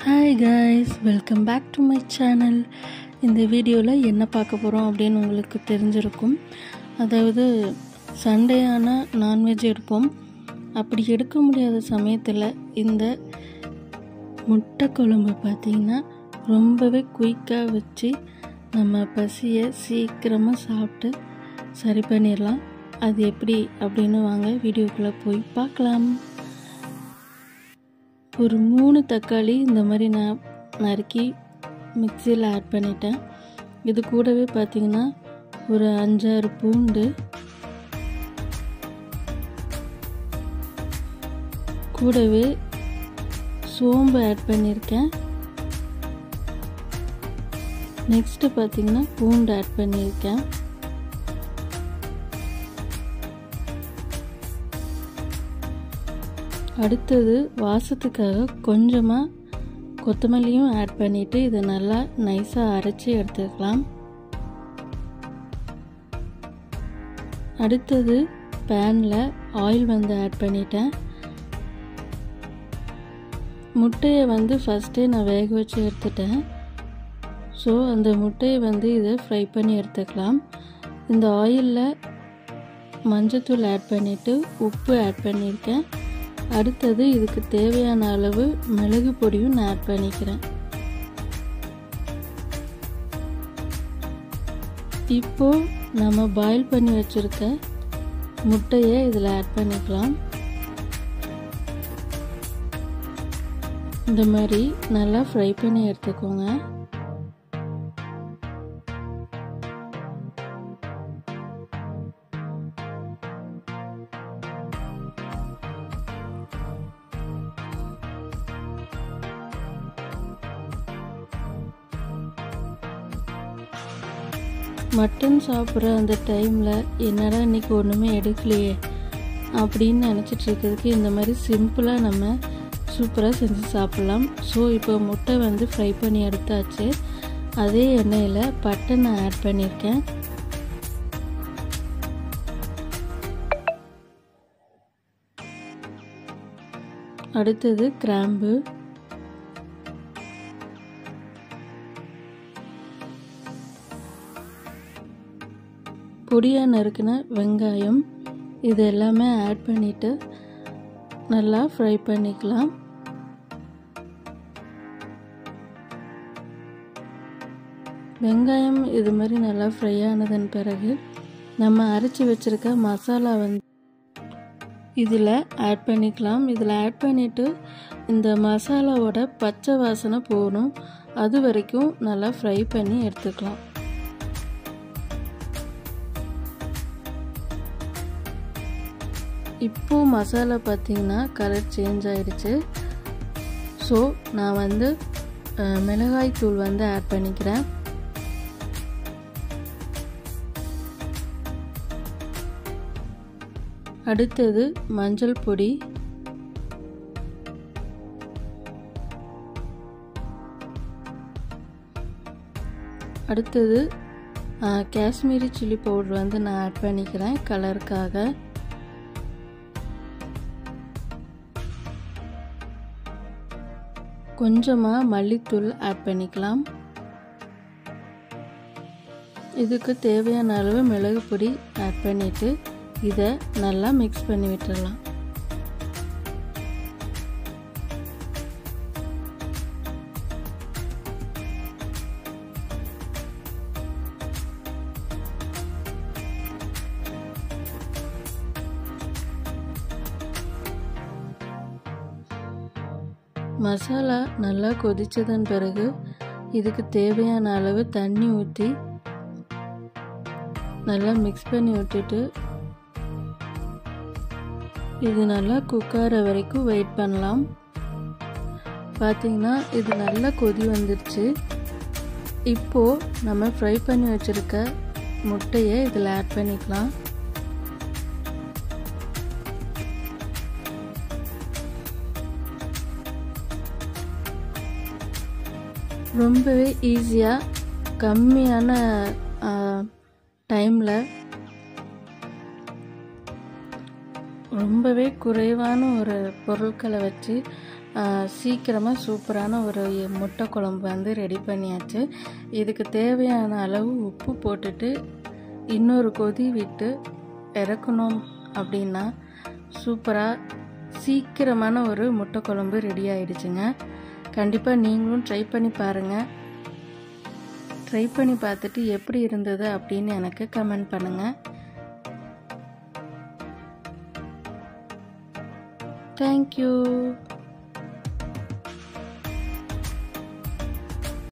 Hi guys, welcome back to my channel. இந்த வீடியோவில் என்ன பார்க்க போகிறோம் அப்படின்னு உங்களுக்கு தெரிஞ்சிருக்கும். அதாவது சண்டே ஆனால் நான்வெஜ் எடுப்போம். அப்படி எடுக்க முடியாத சமயத்தில் இந்த முட்டை குழம்பு பார்த்திங்கன்னா ரொம்பவே குயிக்காக வச்சு நம்ம பசியை சீக்கிரமாக சாப்பிட்டு சரி பண்ணிடலாம். அது எப்படி அப்படின்னு வாங்க வீடியோக்குள்ளே போய் பார்க்கலாம். ஒரு 3 தக்காளி இந்த மாதிரி நான் நறுக்கி மிக்சியில் ஆட் பண்ணிட்டேன். இது கூடவே பார்த்திங்கன்னா ஒரு 5-6 பூண்டு, கூடவே சோம்பு ஆட் பண்ணியிருக்கேன். நெக்ஸ்ட்டு பார்த்திங்கன்னா பூண்டு ஆட் பண்ணியிருக்கேன். அடுத்தது வாசத்துக்காக கொஞ்சமாக கொத்தமல்லியும் ஆட் பண்ணிவிட்டு இதை நல்லா நைஸாக அரைச்சி எடுத்துக்கலாம். அடுத்தது பேனில் ஆயில் ஆட் பண்ணிட்டேன். முட்டையை ஃபஸ்ட்டே நான் வேக வச்சு எடுத்துட்டேன். ஸோ அந்த முட்டையை இதை ஃப்ரை பண்ணி எடுத்துக்கலாம். இந்த ஆயிலில் மஞ்சத்தூள் ஆட் பண்ணிவிட்டு உப்பு ஆட் பண்ணியிருக்கேன். அடுத்தது இதுக்கு தேவையான அளவு மிளகு பொடியும் நான் ஆட் பண்ணிக்கிறேன். இப்போ நம்ம பாயில் பண்ணி வச்சிருக்க முட்டையை இதில் ஆட் பண்ணிக்கலாம். இந்த மாதிரி நல்லா ஃப்ரை பண்ணி எடுத்துக்கோங்க. மட்டன் சாப்பிட்ற அந்த டைமில் என்னடா இன்றைக்கி ஒன்றுமே எடுக்கலையே அப்படின்னு நினச்சிட்டு இருக்கிறதுக்கு இந்த மாதிரி சிம்பிளாக நம்ம சூப்பராக செஞ்சு சாப்பிட்லாம். ஸோ இப்போ முட்டை ஃப்ரை பண்ணி எடுத்தாச்சு. அதே எண்ணெயில் பட்டை நான் ஆட் பண்ணியிருக்கேன். அடுத்தது கிராம்பு, பொடியாக நறுக்கின வெங்காயம், இது எல்லாமே ஆட் பண்ணிவிட்டு நல்லா ஃப்ரை பண்ணிக்கலாம். வெங்காயம் இது மாதிரி நல்லா ஃப்ரை ஆனதன் பிறகு நம்ம அரைச்சி வச்சுருக்க மசாலா இதில் ஆட் பண்ணிக்கலாம். இதில் ஆட் பண்ணிவிட்டு இந்த மசாலாவோட பச்சை வாசனை போகணும், அது வரைக்கும் நல்லா ஃப்ரை பண்ணி எடுத்துக்கலாம். இப்போ மசாலா பார்த்திங்கன்னா கலர் சேஞ்ச் ஆகிடுச்சு. ஸோ நான் மிளகாய் தூள் ஆட் பண்ணிக்கிறேன். அடுத்தது மஞ்சள் பொடி, அடுத்தது காஷ்மீரி சில்லி பவுடர் நான் ஆட் பண்ணிக்கிறேன் கலருக்காக. கொஞ்சமாக மல்லித்தூள் ஆட் பண்ணிக்கலாம். இதுக்கு தேவையான அளவு மிளகு பொடி ஆட் பண்ணிவிட்டு இதை நல்லா மிக்ஸ் பண்ணி விட்டுடலாம். மசாலா நல்லா கொதிச்சதன் பிறகு இதுக்கு தேவையான அளவு தண்ணி ஊற்றி நல்லா மிக்ஸ் பண்ணி விட்டுட்டு இது நல்லா குக்கார வரைக்கும் வெயிட் பண்ணலாம். பார்த்திங்கன்னா இது நல்லா கொதி வந்துடுச்சு. இப்போது நம்ம ஃப்ரை பண்ணி வச்சுருக்க முட்டையை இதில் ஆட் பண்ணிக்கலாம். ரொம்பவே ஈஸியாக கம்மியான டைமில் ரொம்பவே குறைவான ஒரு பொருட்களை வச்சு சீக்கிரமாக சூப்பரான ஒரு முட்டை குழம்பு வந்து ரெடி பண்ணியாச்சு. இதுக்கு தேவையான அளவு உப்பு போட்டுட்டு இன்னொரு கொதி விட்டு இறக்கணும் அப்படின்னா சூப்பராக சீக்கிரமான ஒரு முட்டை குழம்பு ரெடி ஆயிடுச்சுங்க. கண்டிப்பாக நீங்களும் ட்ரை பண்ணி பாருங்கள். ட்ரை பண்ணி பார்த்துட்டு எப்படி இருந்தது அப்படின்னு எனக்கு கமெண்ட் பண்ணுங்கள். தேங்க்யூ.